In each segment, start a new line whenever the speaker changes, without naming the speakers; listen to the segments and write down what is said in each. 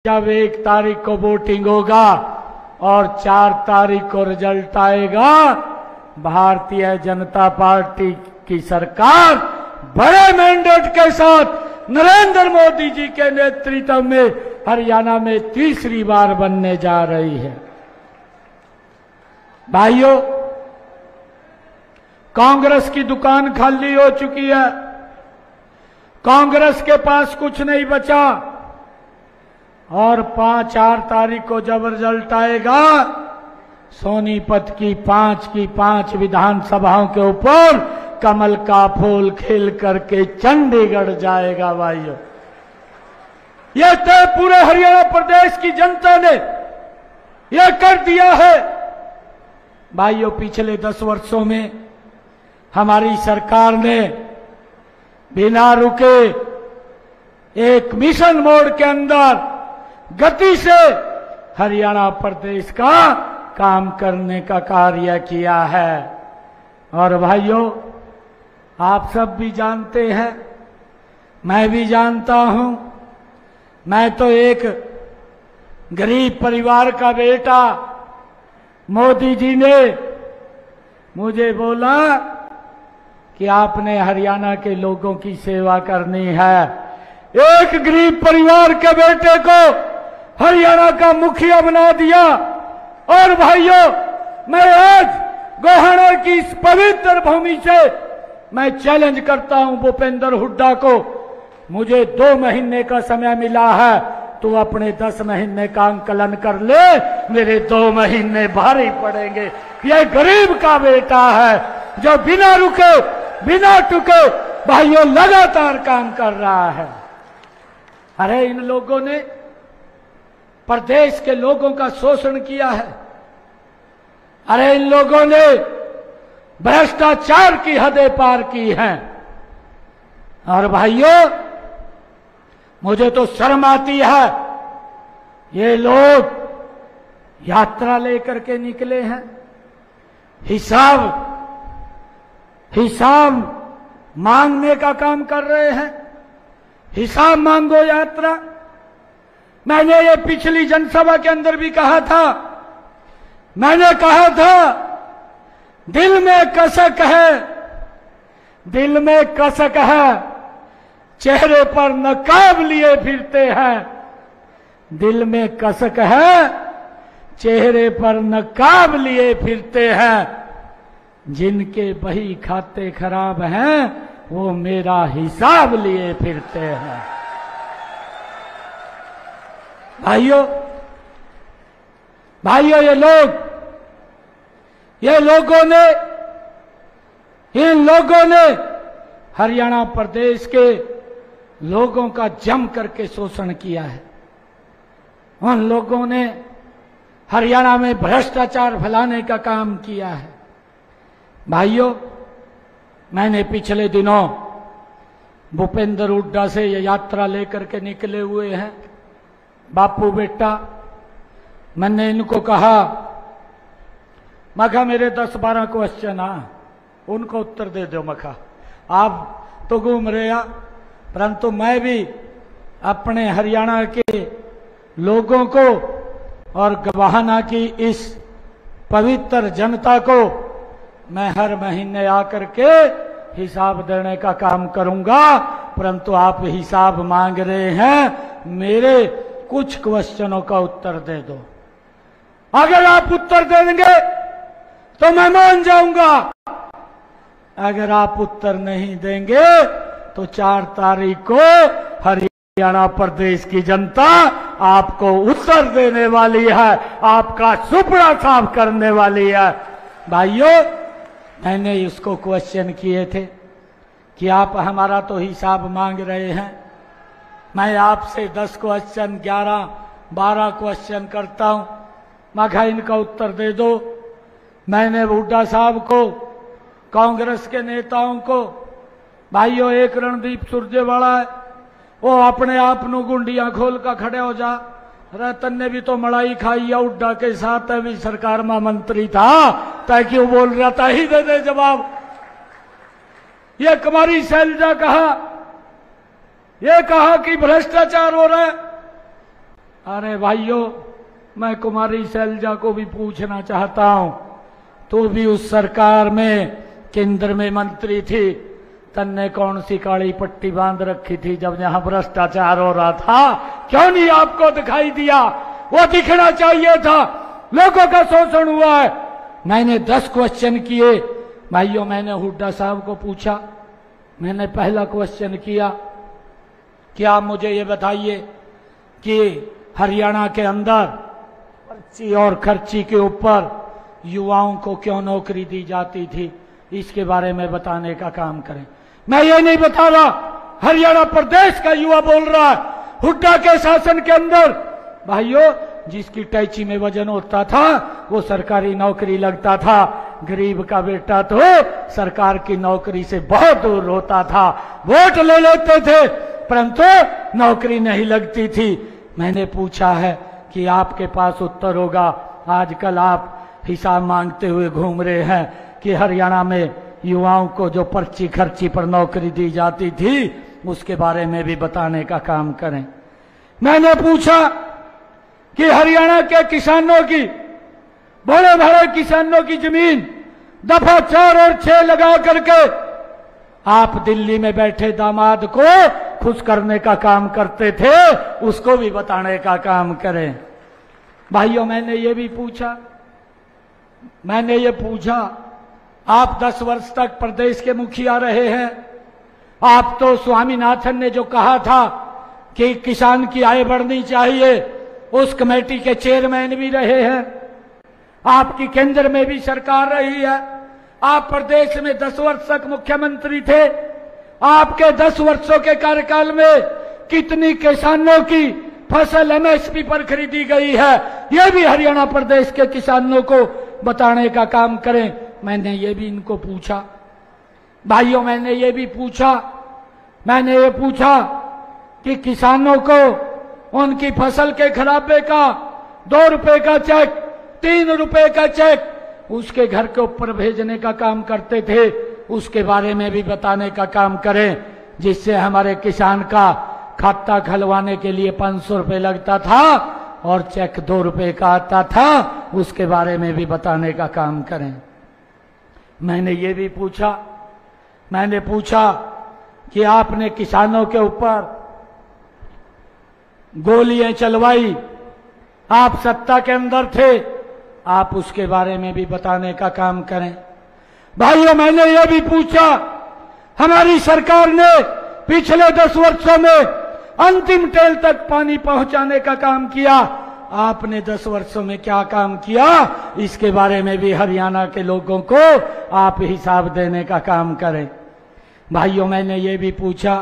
जब 1 तारीख को वोटिंग होगा और 4 तारीख को रिजल्ट आएगा, भारतीय जनता पार्टी की सरकार बड़े मैंडेट के साथ नरेंद्र मोदी जी के नेतृत्व में हरियाणा में तीसरी बार बनने जा रही है। भाइयों, कांग्रेस की दुकान खाली हो चुकी है। कांग्रेस के पास कुछ नहीं बचा और 4 तारीख को जब रिजल्ट आएगा, सोनीपत की 5 विधानसभाओं के ऊपर कमल का फूल खिल करके चंडीगढ़ जाएगा। भाइयों, यह तय पूरे हरियाणा प्रदेश की जनता ने यह कर दिया है। भाइयों, पिछले 10 वर्षों में हमारी सरकार ने बिना रुके एक मिशन मोड के अंदर गति से हरियाणा प्रदेश का काम करने का कार्य किया है। और भाइयों, आप सब भी जानते हैं, मैं भी जानता हूं, मैं तो एक गरीब परिवार का बेटा। मोदी जी ने मुझे बोला कि आपने हरियाणा के लोगों की सेवा करनी है। एक गरीब परिवार के बेटे को हरियाणा का मुखिया बना दिया। और भाइयों, मैं आज गोहाना की इस पवित्र भूमि से मैं चैलेंज करता हूं भूपेंद्र हुड्डा को, मुझे 2 महीने का समय मिला है, तू अपने 10 महीने का आंकलन कर ले, मेरे 2 महीने भारी पड़ेंगे। यह गरीब का बेटा है जो बिना रुके बिना टुके भाइयों लगातार काम कर रहा है। अरे, इन लोगों ने प्रदेश के लोगों का शोषण किया है। अरे, इन लोगों ने भ्रष्टाचार की हदें पार की हैं। और भाइयों, मुझे तो शर्म आती है, ये लोग यात्रा लेकर के निकले हैं, हिसाब मांगने का काम कर रहे हैं। हिसाब मांगो यात्रा। मैंने ये पिछली जनसभा के अंदर भी कहा था, मैंने कहा था दिल में कसक है, दिल में कसक है, चेहरे पर नकाब लिए फिरते हैं। दिल में कसक है, चेहरे पर नकाब लिए फिरते हैं। जिनके बही खाते खराब हैं, वो मेरा हिसाब लिए फिरते हैं। भाइयों, इन लोगों ने हरियाणा प्रदेश के लोगों का जम करके शोषण किया है। उन लोगों ने हरियाणा में भ्रष्टाचार फैलाने का काम किया है। भाइयों, मैंने पिछले दिनों भूपेंद्र हुड्डा से ये यात्रा लेकर के निकले हुए हैं। बापू बेटा, मैंने इनको कहा, मखा मेरे 10-12 क्वेश्चन आ, उनको उत्तर दे दो। मखा आप तो घूम रहे हैं, परंतु मैं भी अपने हरियाणा के लोगों को और गोहाना की इस पवित्र जनता को मैं हर महीने आकर के हिसाब देने का काम करूंगा। परंतु आप हिसाब मांग रहे हैं, मेरे कुछ क्वेश्चनों का उत्तर दे दो। अगर आप उत्तर दे देंगे तो मैं मान जाऊंगा। अगर आप उत्तर नहीं देंगे तो 4 तारीख को हरियाणा प्रदेश की जनता आपको उत्तर देने वाली है, आपका सुपड़ा साफ करने वाली है। भाइयों, मैंने इसको क्वेश्चन किए थे कि आप हमारा तो हिसाब मांग रहे हैं, मैं आपसे 10 क्वेश्चन 11-12 क्वेश्चन करता हूं, मगर इनका उत्तर दे दो। मैंने हुड्डा साहब को, कांग्रेस के नेताओं को, भाइयों, एक रणदीप सुरजेवाला है, वो अपने आप नु गुंडियां खोल कर खड़े हो जा। रतन ने भी तो मलाई खाई है हुड्डा के साथ, अभी सरकार में मंत्री था, तय क्यों बोल रहा था, ही दे दे जवाब। ये कुमारी शैलजा कहा, ये कहा कि भ्रष्टाचार हो रहा है। अरे भाइयों, मैं कुमारी शैलजा को भी पूछना चाहता हूं, तू भी उस सरकार में केंद्र में मंत्री थी, तन्ने कौन सी काली पट्टी बांध रखी थी जब यहां भ्रष्टाचार हो रहा था? क्यों नहीं आपको दिखाई दिया? वो दिखना चाहिए था। लोगों का शोषण हुआ है। मैंने 10 क्वेश्चन किए भाइयों। मैंने हुड्डा साहब को पूछा, मैंने पहला क्वेश्चन किया कि आप मुझे ये बताइए कि हरियाणा के अंदर पर्ची और खर्ची के ऊपर युवाओं को क्यों नौकरी दी जाती थी, इसके बारे में बताने का काम करें। मैं ये नहीं बता रहा, हरियाणा प्रदेश का युवा बोल रहा है। हुड्डा के शासन के अंदर भाइयों जिसकी टैची में वजन होता था वो सरकारी नौकरी लगता था। गरीब का बेटा तो सरकार की नौकरी से बहुत दूर होता था। वोट ले लेते थे परंतु नौकरी नहीं लगती थी। मैंने पूछा है कि आपके पास उत्तर होगा। आजकल आप हिसाब मांगते हुए घूम रहे हैं कि हरियाणा में युवाओं को जो पर्ची खर्ची पर नौकरी दी जाती थी उसके बारे में भी बताने का काम करें। मैंने पूछा कि हरियाणा के किसानों की, बड़े बड़े किसानों की जमीन दफा 4 और 6 लगा करके आप दिल्ली में बैठे दामाद को खुश करने का काम करते थे, उसको भी बताने का काम करें। भाइयों मैंने ये भी पूछा, आप 10 वर्ष तक प्रदेश के मुखिया रहे हैं। आप तो स्वामीनाथन ने जो कहा था कि किसान की आय बढ़नी चाहिए, उस कमेटी के चेयरमैन भी रहे हैं। आपकी केंद्र में भी सरकार रही है। आप प्रदेश में 10 वर्ष तक मुख्यमंत्री थे। आपके 10 वर्षों के कार्यकाल में कितनी किसानों की फसल एमएसपी पर खरीदी गई है, यह भी हरियाणा प्रदेश के किसानों को बताने का काम करें। मैंने ये भी इनको पूछा। भाइयों मैंने ये भी पूछा कि किसानों को उनकी फसल के खराबे का 2 रुपए का चेक, 3 रुपए का चेक उसके घर के ऊपर भेजने का काम करते थे, उसके बारे में भी बताने का काम करें, जिससे हमारे किसान का खाता खुलवाने के लिए 500 रुपए लगता था और चेक 2 रुपए का आता था, उसके बारे में भी बताने का काम करें। मैंने ये भी पूछा कि आपने किसानों के ऊपर गोलियां चलवाई, आप सत्ता के अंदर थे, आप उसके बारे में भी बताने का काम करें। भाइयों मैंने ये भी पूछा, हमारी सरकार ने पिछले 10 वर्षों में अंतिम टेल तक पानी पहुंचाने का काम किया, आपने 10 वर्षों में क्या काम किया, इसके बारे में भी हरियाणा के लोगों को आप हिसाब देने का काम करें। भाइयों मैंने ये भी पूछा,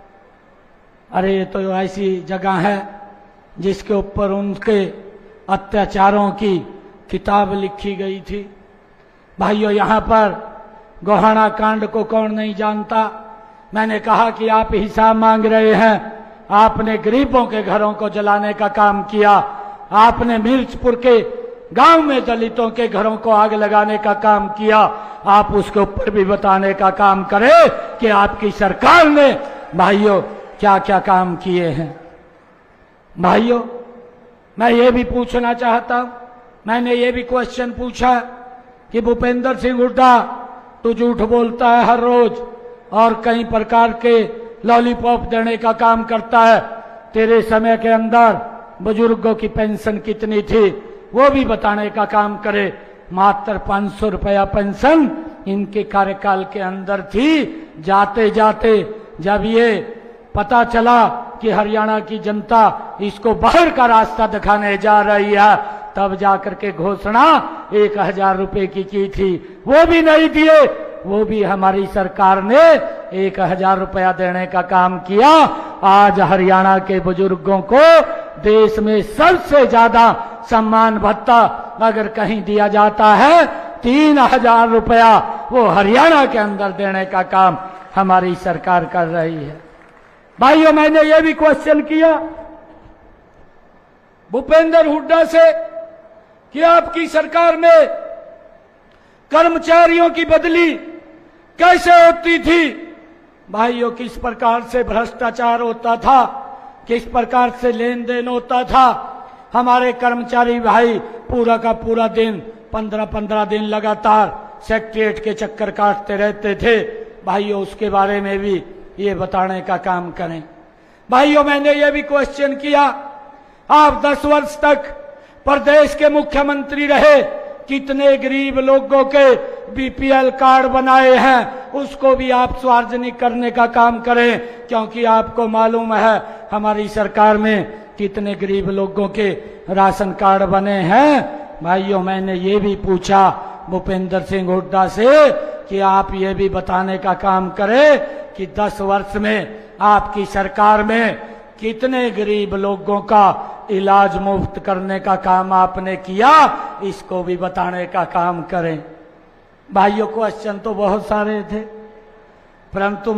अरे ये तो ऐसी जगह है जिसके ऊपर उनके अत्याचारों की किताब लिखी गई थी। भाइयों यहाँ पर गोहाना कांड को कौन नहीं जानता। मैंने कहा कि आप हिसाब मांग रहे हैं, आपने गरीबों के घरों को जलाने का काम किया, आपने मिर्चपुर के गांव में दलितों के घरों को आग लगाने का काम किया, आप उसके ऊपर भी बताने का काम करें कि आपकी सरकार ने भाइयों क्या क्या काम किए हैं। भाइयों मैं ये भी पूछना चाहता हूं, मैंने ये भी क्वेश्चन पूछा कि भूपेंद्र सिंह हुड्डा तू झूठ बोलता है हर रोज और कई प्रकार के लॉलीपॉप देने का काम करता है, तेरे समय के अंदर बुजुर्गों की पेंशन कितनी थी वो भी बताने का काम करे। मात्र 500 रुपया पेंशन इनके कार्यकाल के अंदर थी। जाते जाते जब ये पता चला कि हरियाणा की जनता इसको बाहर का रास्ता दिखाने जा रही है, तब जाकर के घोषणा 1000 रुपए की थी, वो भी नहीं दिए, वो भी हमारी सरकार ने 1000 रुपया देने का काम किया। आज हरियाणा के बुजुर्गों को देश में सबसे ज्यादा सम्मान भत्ता अगर कहीं दिया जाता है 3000 रुपया, वो हरियाणा के अंदर देने का काम हमारी सरकार कर रही है। भाइयों मैंने ये भी क्वेश्चन किया भूपेंद्र हुड्डा से कि आपकी सरकार में कर्मचारियों की बदली कैसे होती थी। भाइयों किस प्रकार से भ्रष्टाचार होता था, किस प्रकार से लेन देन होता था, हमारे कर्मचारी भाई पूरा का पूरा दिन 15-15 दिन लगातार सेक्रेटरीट के चक्कर काटते रहते थे। भाइयों, उसके बारे में भी ये बताने का काम करें। भाइयों, मैंने ये भी क्वेश्चन किया, आप 10 वर्ष तक प्रदेश के मुख्यमंत्री रहे, कितने गरीब लोगों के बीपीएल कार्ड बनाए हैं, उसको भी आप सार्वजनिक करने का काम करें, क्योंकि आपको मालूम है हमारी सरकार में कितने गरीब लोगों के राशन कार्ड बने हैं। भाइयों, मैंने ये भी पूछा भूपेंद्र सिंह हुड्डा से कि आप ये भी बताने का काम करें कि 10 वर्ष में आपकी सरकार में कितने गरीब लोगों का इलाज मुफ्त करने का काम आपने किया, इसको भी बताने का काम करें। भाइयों, क्वेश्चन तो बहुत सारे थे, परंतु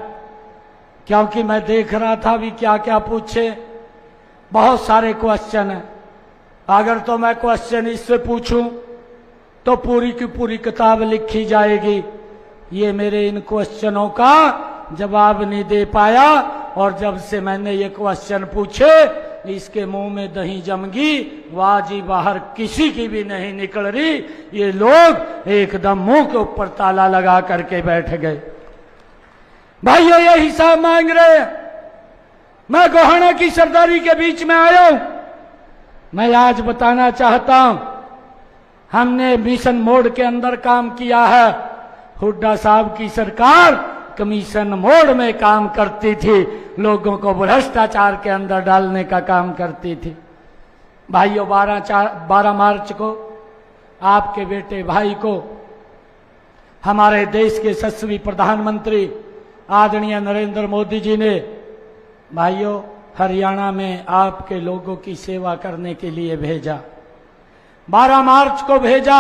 क्योंकि मैं देख रहा था भी क्या क्या पूछे, बहुत सारे क्वेश्चन हैं। अगर तो मैं क्वेश्चन इससे पूछूं तो पूरी की पूरी किताब लिखी जाएगी। ये मेरे इन क्वेश्चनों का जवाब नहीं दे पाया, और जब से मैंने ये क्वेश्चन पूछे इसके मुंह में दही जम गई, वाजी बाहर किसी की भी नहीं निकल रही। ये लोग एकदम मुंह के ऊपर ताला लगा करके बैठ गए। भाइयों, ये हिसाब मांग रहे हैं। मैं गोहाना की सरदारी के बीच में आया हूं। मैं आज बताना चाहता हूं, हमने मिशन मोड के अंदर काम किया है। हुड्डा साहब की सरकार कमीशन मोड में काम करती थी, लोगों को भ्रष्टाचार के अंदर डालने का काम करती थी। भाइयों, 12 मार्च को आपके बेटे भाई को हमारे देश के यशस्वी प्रधानमंत्री आदरणीय नरेंद्र मोदी जी ने भाइयों हरियाणा में आपके लोगों की सेवा करने के लिए भेजा। 12 मार्च को भेजा।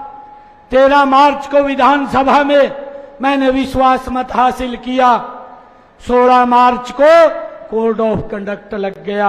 13 मार्च को विधानसभा में मैंने विश्वास मत हासिल किया। 16 मार्च को कोड ऑफ कंडक्ट लग गया।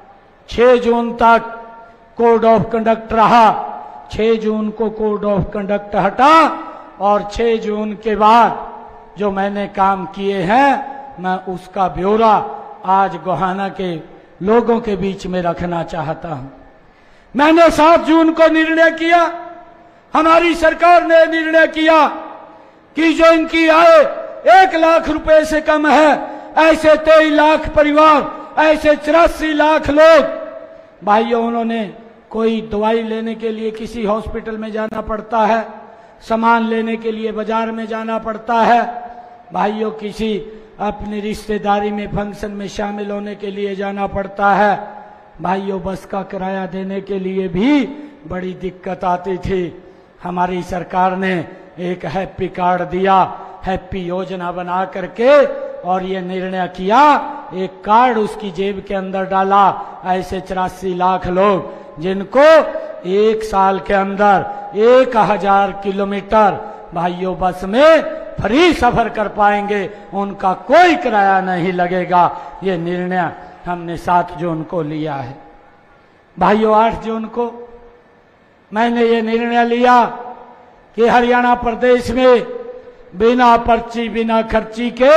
6 जून तक कोड ऑफ कंडक्ट रहा। 6 जून को कोड ऑफ कंडक्ट हटा, और 6 जून के बाद जो मैंने काम किए हैं मैं उसका ब्यौरा आज गोहाना के लोगों के बीच में रखना चाहता हूं। मैंने 7 जून को निर्णय किया, हमारी सरकार ने निर्णय किया कि जो इनकी आय 1 लाख रुपए से कम है, ऐसे 23 लाख परिवार, ऐसे 84 लाख लोग, भाइयों उन्होंने कोई दवाई लेने के लिए किसी हॉस्पिटल में जाना पड़ता है, सामान लेने के लिए बाजार में जाना पड़ता है, भाइयों किसी अपनी रिश्तेदारी में फंक्शन में शामिल होने के लिए जाना पड़ता है, भाइयों बस का किराया देने के लिए भी बड़ी दिक्कत आती थी। हमारी सरकार ने एक हैप्पी कार्ड दिया, हैप्पी योजना बना करके, और ये निर्णय किया, एक कार्ड उसकी जेब के अंदर डाला। ऐसे 84 लाख लोग जिनको 1 साल के अंदर 1000 किलोमीटर भाइयों बस में फ्री सफर कर पाएंगे, उनका कोई किराया नहीं लगेगा। ये निर्णय हमने 7 जून को लिया है। भाइयों 8 जून को मैंने ये निर्णय लिया कि हरियाणा प्रदेश में बिना पर्ची बिना खर्ची के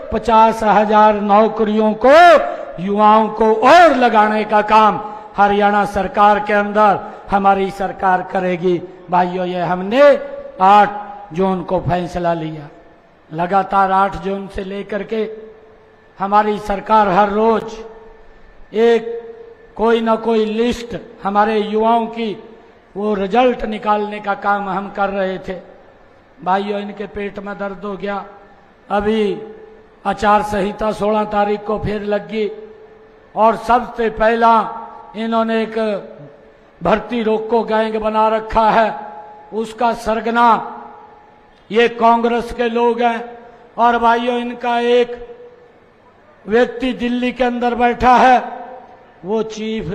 50,000 नौकरियों को युवाओं को और लगाने का काम हरियाणा सरकार के अंदर हमारी सरकार करेगी। भाइयों ये हमने 8 जून को फैसला लिया। लगातार 8 जून से लेकर के हमारी सरकार हर रोज एक कोई ना कोई लिस्ट हमारे युवाओं की वो रिजल्ट निकालने का काम हम कर रहे थे। भाइयों इनके पेट में दर्द हो गया। अभी आचार संहिता 16 तारीख को फिर लगी और सबसे पहला इन्होंने एक भर्ती रोको गैंग बना रखा है। उसका सरगना ये कांग्रेस के लोग हैं। और भाइयों इनका एक व्यक्ति दिल्ली के अंदर बैठा है, वो चीफ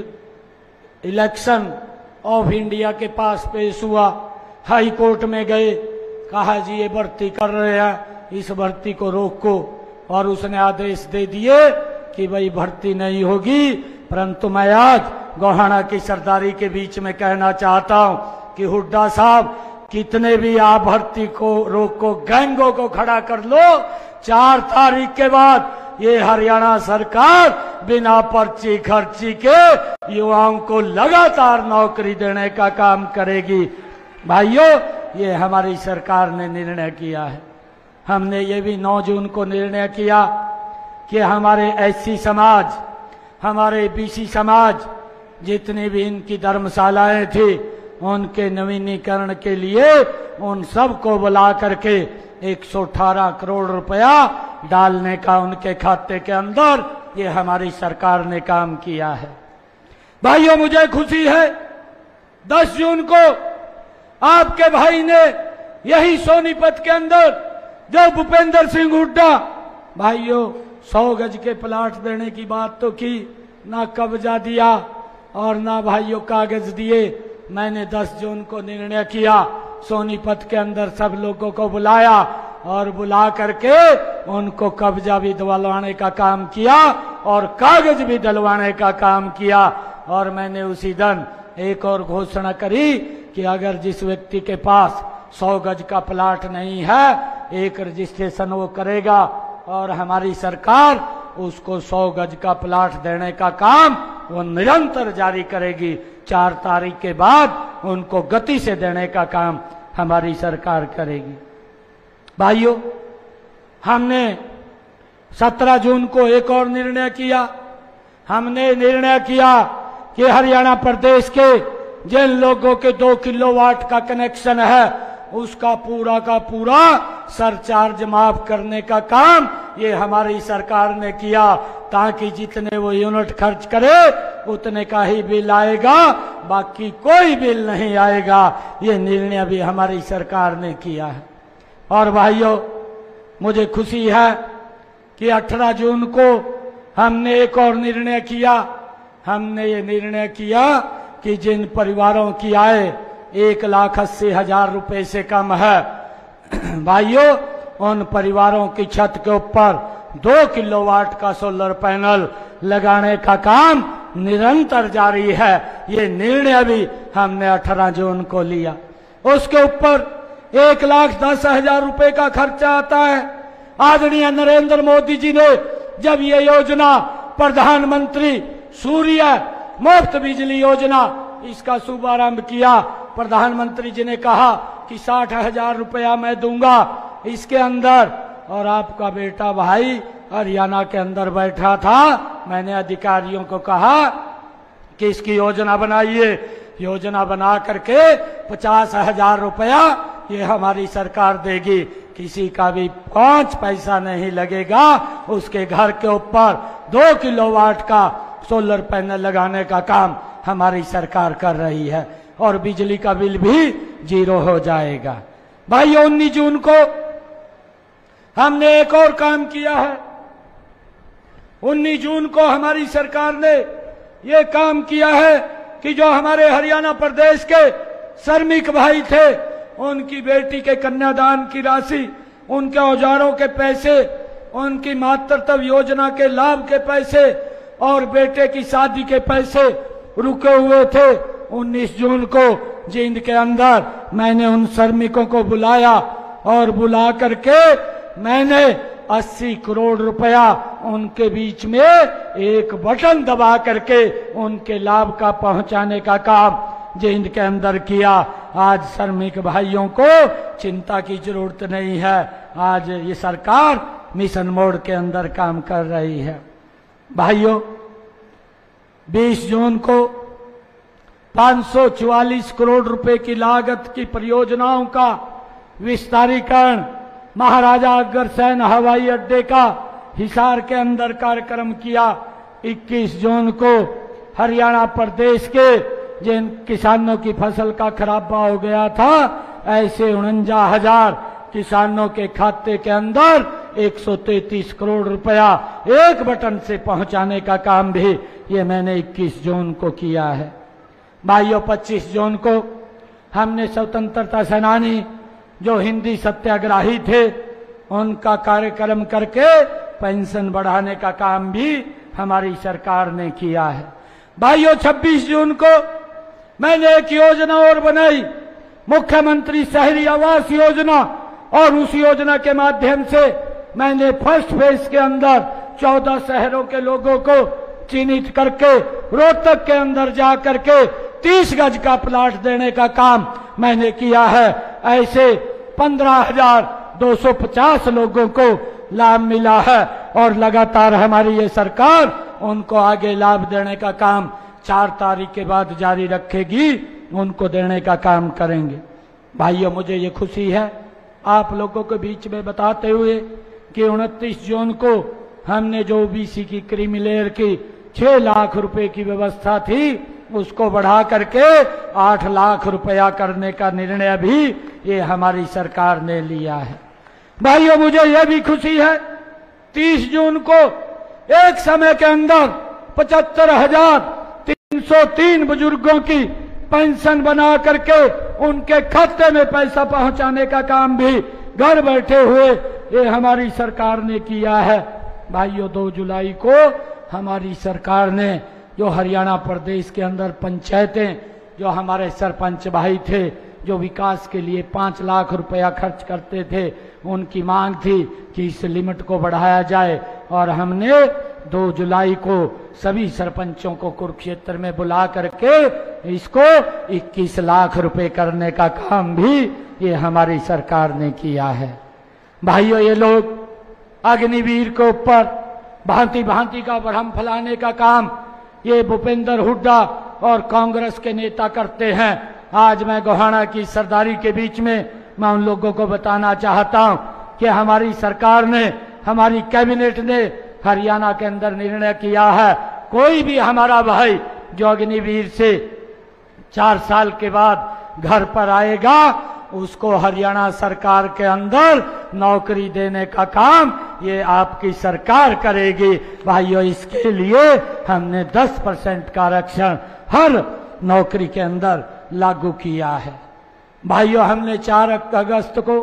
इलेक्शन ऑफ इंडिया के पास पेश हुआ, हाई कोर्ट में गए, कहा जी ये भर्ती कर रहे हैं, इस भर्ती को रोको। और उसने आदेश दे दिए कि भाई भर्ती नहीं होगी। परंतु मैं आज गोहाना की सरदारी के बीच में कहना चाहता हूं कि हुड्डा साहब कितने भी आप भर्ती को रोको, गैंगों को खड़ा कर लो, 4 तारीख के बाद ये हरियाणा सरकार बिना पर्ची खर्ची के युवाओं को लगातार नौकरी देने का काम करेगी। भाइयों, ये हमारी सरकार ने निर्णय किया है। हमने ये भी 9 जून को निर्णय किया कि हमारे एससी समाज, हमारे बीसी समाज, जितनी भी इनकी धर्मशालाएं थी, उनके नवीनीकरण के लिए उन सबको बुला करके 118 करोड़ रुपया डालने का उनके खाते के अंदर ये हमारी सरकार ने काम किया है। भाइयों, मुझे खुशी है 10 जून को आपके भाई ने यही सोनीपत के अंदर जब भूपेंद्र सिंह हुड्डा, भाइयों 100 गज के प्लाट देने की बात तो की, ना कब्जा दिया और ना भाइयों कागज दिए। मैंने 10 जून को निर्णय किया, सोनीपत के अंदर सब लोगों को बुलाया और बुला करके उनको कब्जा भी दिलवाने का काम किया और कागज भी दिलवाने का काम किया। और मैंने उसी दिन एक और घोषणा करी कि अगर जिस व्यक्ति के पास 100 गज का प्लाट नहीं है, एक रजिस्ट्रेशन वो करेगा और हमारी सरकार उसको 100 गज का प्लाट देने का काम वो निरंतर जारी करेगी। 4 तारीख के बाद उनको गति से देने का काम हमारी सरकार करेगी। भाइयों, हमने 17 जून को एक और निर्णय किया। हमने निर्णय किया कि हरियाणा प्रदेश के जिन लोगों के 2 किलोवाट का कनेक्शन है, उसका पूरा का पूरा सरचार्ज माफ करने का काम ये हमारी सरकार ने किया, ताकि जितने वो यूनिट खर्च करे उतने का ही बिल आएगा, बाकी कोई बिल नहीं आएगा। ये निर्णय भी हमारी सरकार ने किया है। और भाइयों, मुझे खुशी है कि 18 जून को हमने एक और निर्णय किया। हमने ये निर्णय किया कि जिन परिवारों की आय 1,80,000 रुपए से कम है, भाइयों उन परिवारों की छत के ऊपर 2 किलोवाट का सोलर पैनल लगाने का काम निरंतर जारी है। ये निर्णय भी हमने 18 जून को लिया। उसके ऊपर 1,10,000 रुपए का खर्चा आता है। आदरणीय नरेंद्र मोदी जी ने जब ये योजना प्रधानमंत्री सूर्य मुफ्त बिजली योजना इसका शुभारंभ किया, प्रधानमंत्री जी ने कहा कि 60,000 रुपया मैं दूंगा इसके अंदर। और आपका बेटा भाई हरियाणा के अंदर बैठा था, मैंने अधिकारियों को कहा कि इसकी योजना बनाइए। योजना बना करके 50,000 रुपया ये हमारी सरकार देगी, किसी का भी 5 पैसा नहीं लगेगा। उसके घर के ऊपर 2 किलोवाट का सोलर पैनल लगाने का काम हमारी सरकार कर रही है और बिजली का बिल भी 0 हो जाएगा। भाइयों, 19 जून को हमने एक और काम किया है। 19 जून को हमारी सरकार ने ये काम किया है कि जो हमारे हरियाणा प्रदेश के श्रमिक भाई थे, उनकी बेटी के कन्यादान की राशि, उनके औजारों के पैसे, उनकी मातृत्व योजना के लाभ के पैसे और बेटे की शादी के पैसे रुके हुए थे। 19 जून को जींद के अंदर मैंने उन श्रमिकों को बुलाया और बुला करके मैंने 80 करोड़ रुपया उनके बीच में एक बटन दबा करके उनके लाभ का पहुंचाने का काम जींद के अंदर किया। आज श्रमिक भाइयों को चिंता की जरूरत नहीं है। आज ये सरकार मिशन मोड के अंदर काम कर रही है। भाइयों, 20 जून को 544 करोड़ रुपए की लागत की परियोजनाओं का विस्तारीकरण महाराजा अग्रसेन हवाई अड्डे का हिसार के अंदर कार्यक्रम किया। 21 जून को हरियाणा प्रदेश के जिन किसानों की फसल का खराबा हो गया था, ऐसे 49,000 किसानों के खाते के अंदर 133 करोड़ रुपया एक बटन से पहुंचाने का काम भी ये मैंने 21 जून को किया है। भाइयों, 25 जून को हमने स्वतंत्रता सेनानी जो हिंदी सत्याग्रही थे उनका कार्यक्रम करके पेंशन बढ़ाने का काम भी हमारी सरकार ने किया है। भाइयों, 26 जून को मैंने एक योजना और बनाई, मुख्यमंत्री शहरी आवास योजना, और उस योजना के माध्यम से मैंने फर्स्ट फेज के अंदर 14 शहरों के लोगों को चिन्हित करके रोहतक के अंदर जा करके 30 गज का प्लाट देने का काम मैंने किया है। ऐसे 15,250 लोगों को लाभ मिला है और लगातार हमारी ये सरकार उनको आगे लाभ देने का काम 4 तारीख के बाद जारी रखेगी, उनको देने का काम करेंगे। भाइयों, मुझे ये खुशी है आप लोगों के बीच में बताते हुए कि 29 जून को हमने जो ओबीसी की क्रीमी लेयर की 6 लाख रुपए की व्यवस्था थी उसको बढ़ा करके 8 लाख रुपया करने का निर्णय भी ये हमारी सरकार ने लिया है। भाइयों, मुझे यह भी खुशी है 30 जून को एक समय के अंदर 75,303 बुजुर्गों की पेंशन बना करके उनके खाते में पैसा पहुंचाने का काम भी घर बैठे हुए ये हमारी सरकार ने किया है। भाइयों, 2 जुलाई को हमारी सरकार ने जो हरियाणा प्रदेश के अंदर पंचायतें, जो हमारे सरपंच भाई थे जो विकास के लिए 5 लाख रुपया खर्च करते थे, उनकी मांग थी कि इस लिमिट को बढ़ाया जाए और हमने 2 जुलाई को सभी सरपंचों को कुरुक्षेत्र में बुला करके इसको 21 लाख रुपए करने का काम भी ये हमारी सरकार ने किया है। भाइयों, ये लोग अग्निवीर के ऊपर भांति भांति का भ्रम फैलाने का काम ये भूपेंद्र हुड्डा और कांग्रेस के नेता करते हैं। आज मैं गोहाना की सरदारी के बीच में मैं उन लोगों को बताना चाहता हूं कि हमारी सरकार ने, हमारी कैबिनेट ने हरियाणा के अंदर निर्णय किया है कोई भी हमारा भाई जो अग्निवीर से 4 साल के बाद घर पर आएगा उसको हरियाणा सरकार के अंदर नौकरी देने का काम ये आपकी सरकार करेगी। भाइयों, इसके लिए हमने 10% का आरक्षण हर नौकरी के अंदर लागू किया है। भाइयों, हमने 4 अगस्त को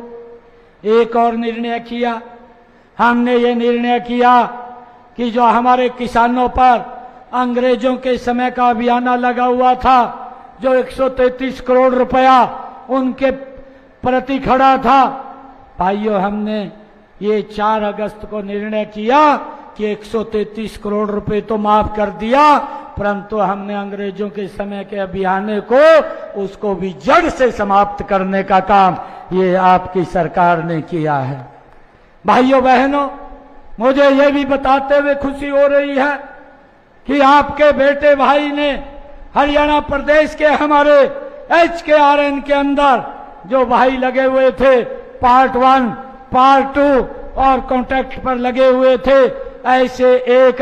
एक और निर्णय किया। हमने ये निर्णय किया कि जो हमारे किसानों पर अंग्रेजों के समय का अभियान लगा हुआ था, जो 133 करोड़ रुपया उनके प्रति खड़ा था, भाइयों हमने ये 4 अगस्त को निर्णय किया कि 133 करोड़ रुपए तो माफ कर दिया, परंतु हमने अंग्रेजों के समय के अभियान को उसको भी जड़ से समाप्त करने का काम ये आपकी सरकार ने किया है। भाइयों बहनों, मुझे ये भी बताते हुए खुशी हो रही है कि आपके बेटे भाई ने हरियाणा प्रदेश के हमारे HKRN के अंदर जो भाई लगे हुए थे, पार्ट 1, पार्ट 2 और कॉन्ट्रैक्ट पर लगे हुए थे, ऐसे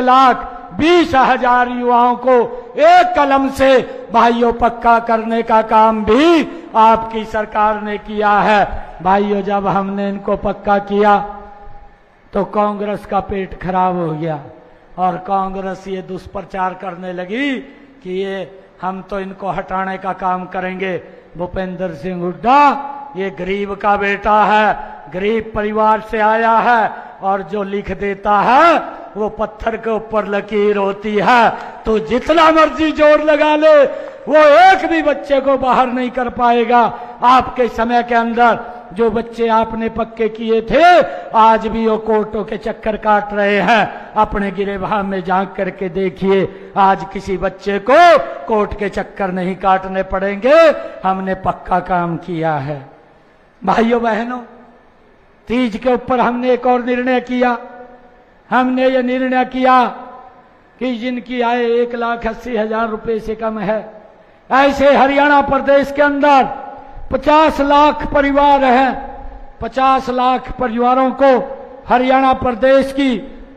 1,20,000 युवाओं को एक कलम से भाइयों पक्का करने का काम भी आपकी सरकार ने किया है। भाइयों, जब हमने इनको पक्का किया तो कांग्रेस का पेट खराब हो गया और कांग्रेस ये दुष्प्रचार करने लगी कि ये हम तो इनको हटाने का काम करेंगे। भूपेंद्र सिंह हुड्डा ये गरीब का बेटा है, गरीब परिवार से आया है और जो लिख देता है वो पत्थर के ऊपर लकीर होती है। तो जितना मर्जी जोर लगा ले वो एक भी बच्चे को बाहर नहीं कर पाएगा। आपके समय के अंदर जो बच्चे आपने पक्के किए थे आज भी वो कोर्टों के चक्कर काट रहे हैं। अपने गिरेबान में झांक करके देखिए, आज किसी बच्चे को कोर्ट के चक्कर नहीं काटने पड़ेंगे, हमने पक्का काम किया है। भाइयों बहनों, तीज के ऊपर हमने एक और निर्णय किया। हमने ये निर्णय किया कि जिनकी आय 1,80,000 रुपए से कम है, ऐसे हरियाणा प्रदेश के अंदर 50 लाख परिवार हैं। 50 लाख परिवारों को हरियाणा प्रदेश की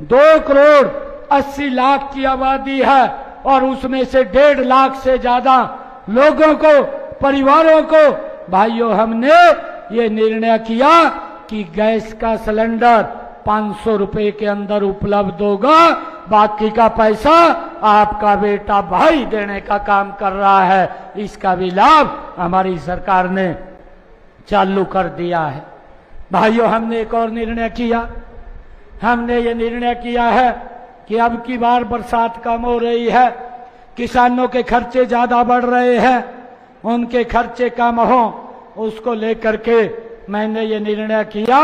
2,80,00,000 की आबादी है और उसमें से 1.5 लाख से ज्यादा लोगों को, परिवारों को भाइयों हमने ये निर्णय किया कि गैस का सिलेंडर 500 रुपए के अंदर उपलब्ध होगा, बाकी का पैसा आपका बेटा भाई देने का काम कर रहा है। इसका भी लाभ हमारी सरकार ने चालू कर दिया है। भाइयों, हमने एक और निर्णय किया। हमने ये निर्णय किया है कि अब की बार बरसात कम हो रही है, किसानों के खर्चे ज्यादा बढ़ रहे हैं, उनके खर्चे कम हो, उसको लेकर के मैंने ये निर्णय किया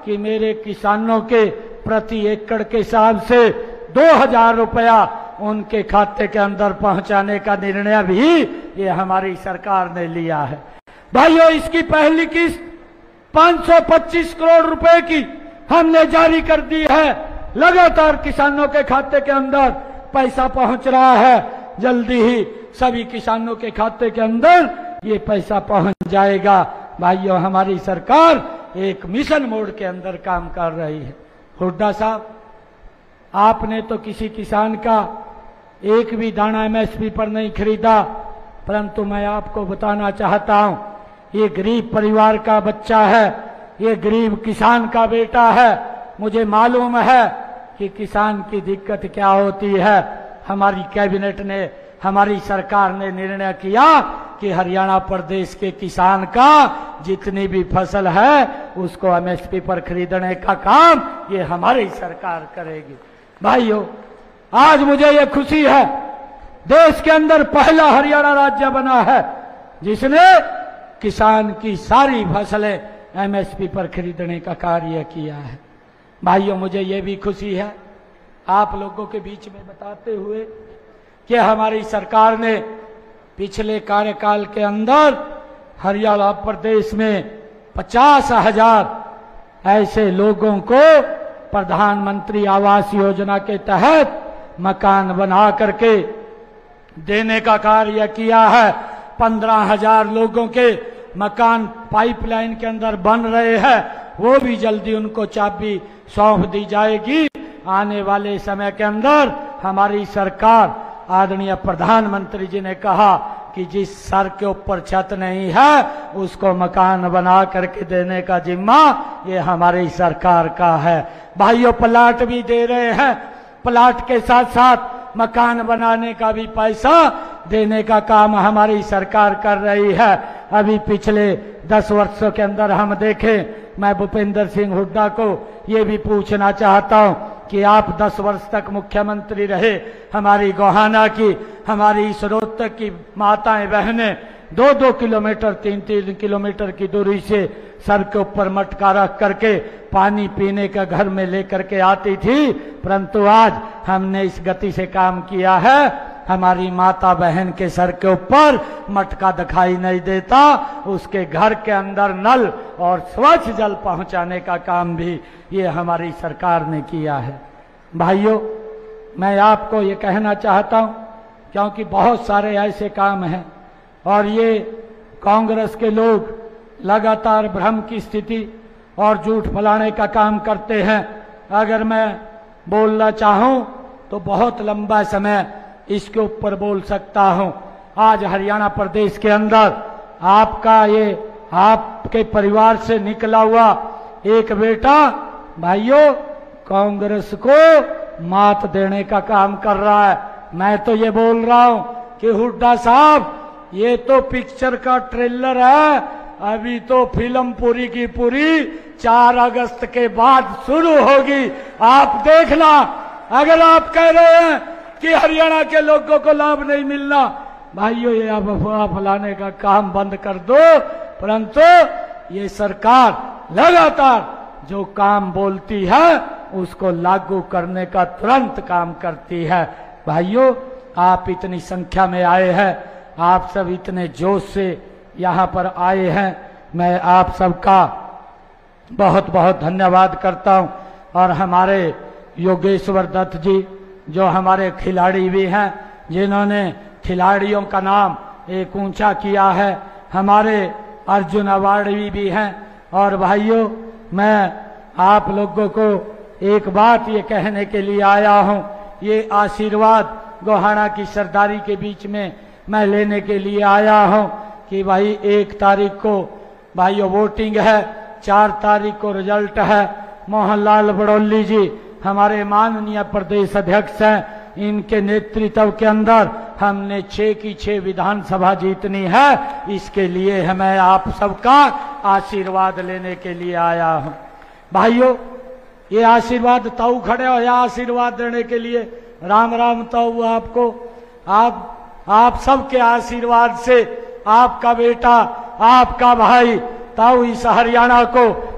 कि मेरे किसानों के प्रति एकड़ के हिसाब से 2000 रुपया उनके खाते के अंदर पहुंचाने का निर्णय भी ये हमारी सरकार ने लिया है। भाइयों, इसकी पहली किस्त 525 करोड़ रुपए की हमने जारी कर दी है। लगातार किसानों के खाते के अंदर पैसा पहुंच रहा है। जल्दी ही सभी किसानों के खाते के अंदर ये पैसा पहुंच जाएगा। भाइयों, हमारी सरकार एक मिशन मोड के अंदर काम कर रही है। हुड्डा साहब, आपने तो किसी किसान का एक भी दाना एमएसपी पर नहीं खरीदा, परंतु मैं आपको बताना चाहता हूं, ये गरीब परिवार का बच्चा है, ये गरीब किसान का बेटा है। मुझे मालूम है कि किसान की दिक्कत क्या होती है। हमारी कैबिनेट ने, हमारी सरकार ने निर्णय किया कि हरियाणा प्रदेश के किसान का जितनी भी फसल है उसको एमएसपी पर खरीदने का काम ये हमारी सरकार करेगी। भाइयों, आज मुझे ये खुशी है, देश के अंदर पहला हरियाणा राज्य बना है जिसने किसान की सारी फसलें एमएसपी पर खरीदने का कार्य किया है। भाइयों, मुझे ये भी खुशी है आप लोगों के बीच में बताते हुए कि हमारी सरकार ने पिछले कार्यकाल के अंदर हरियाणा प्रदेश में 50,000 ऐसे लोगों को प्रधानमंत्री आवास योजना के तहत मकान बना करके देने का कार्य किया है। 15,000 लोगों के मकान पाइपलाइन के अंदर बन रहे हैं, वो भी जल्दी उनको चाबी सौंप दी जाएगी। आने वाले समय के अंदर हमारी सरकार, आदरणीय प्रधानमंत्री जी ने कहा कि जिस सर के ऊपर छत नहीं है उसको मकान बना करके देने का जिम्मा ये हमारी सरकार का है। भाइयों, प्लाट भी दे रहे हैं, प्लाट के साथ साथ मकान बनाने का भी पैसा देने का काम हमारी सरकार कर रही है। अभी पिछले 10 वर्षों के अंदर हम देखें, मैं भूपेंद्र सिंह हुड्डा को ये भी पूछना चाहता हूं कि आप 10 वर्ष तक मुख्यमंत्री रहे, हमारी गोहाना की, हमारी इस रोहतक की माताएं बहनें 2-2 किलोमीटर 3-3 किलोमीटर की दूरी से सर के ऊपर मटका रख करके पानी पीने का घर में लेकर के आती थी, परंतु आज हमने इस गति से काम किया है, हमारी माता बहन के सर के ऊपर मटका दिखाई नहीं देता, उसके घर के अंदर नल और स्वच्छ जल पहुंचाने का काम भी ये हमारी सरकार ने किया है। भाइयों, मैं आपको ये कहना चाहता हूं क्योंकि बहुत सारे ऐसे काम हैं और ये कांग्रेस के लोग लगातार भ्रम की स्थिति और झूठ फैलाने का काम करते हैं। अगर मैं बोलना चाहूं तो बहुत लंबा समय इसके ऊपर बोल सकता हूं। आज हरियाणा प्रदेश के अंदर आपके परिवार से निकला हुआ एक बेटा भाइयों कांग्रेस को मात देने का काम कर रहा है। मैं तो ये बोल रहा हूं कि हुड्डा साहब, ये तो पिक्चर का ट्रेलर है, अभी तो फिल्म पूरी की पूरी 4 अगस्त के बाद शुरू होगी। आप देखना, अगर आप कह रहे हैं कि हरियाणा के लोगों को लाभ नहीं मिलना, भाइयों ये आप अफवाह फैलाने का काम बंद कर दो। परंतु ये सरकार लगातार जो काम बोलती है उसको लागू करने का तुरंत काम करती है। भाइयों, आप इतनी संख्या में आए हैं, आप सब इतने जोश से यहाँ पर आए हैं, मैं आप सबका बहुत बहुत धन्यवाद करता हूँ। और हमारे योगेश्वर दत्त जी जो हमारे खिलाड़ी भी हैं, जिन्होंने खिलाड़ियों का नाम एक ऊंचा किया है, हमारे अर्जुन अवार्डी भी हैं। और भाइयों, मैं आप लोगों को एक बात ये कहने के लिए आया हूँ, ये आशीर्वाद गोहाना की सरदारी के बीच में मैं लेने के लिए आया हूँ कि भाई 1 तारीख को भाइयों वोटिंग है, 4 तारीख को रिजल्ट है। मोहनलाल बड़ौली जी हमारे माननीय प्रदेश अध्यक्ष हैं, इनके नेतृत्व के अंदर हमने 6 की 6 विधानसभा जीतनी है। इसके लिए मैं आप सबका आशीर्वाद लेने के लिए आया हूं। भाइयों, ये आशीर्वाद ताऊ खड़े हो या आशीर्वाद देने के लिए? राम राम ताऊ आपको। आप सबके आशीर्वाद से आपका बेटा, आपका भाई ताऊ इस हरियाणा को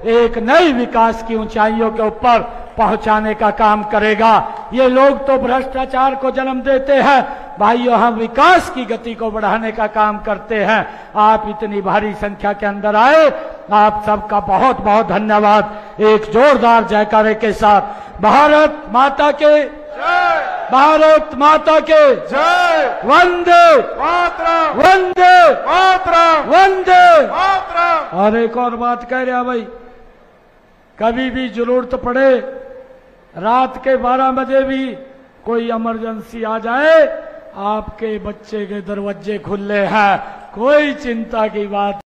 एक नई विकास की ऊंचाइयों के ऊपर पहुंचाने का काम करेगा। ये लोग तो भ्रष्टाचार को जन्म देते हैं, भाइयों हम विकास की गति को बढ़ाने का काम करते हैं। आप इतनी भारी संख्या के अंदर आए, आप सबका बहुत बहुत धन्यवाद। एक जोरदार जयकारे के साथ भारत माता के जय, भारत माता के जय, वंदे मातरम, वंदे मातरम, वंदे मातरम। और एक और बात कह रहा भाई, कभी भी जरूरत पड़े रात के 12 बजे भी कोई इमरजेंसी आ जाए, आपके बच्चे के दरवाजे खुले हैं, कोई चिंता की बात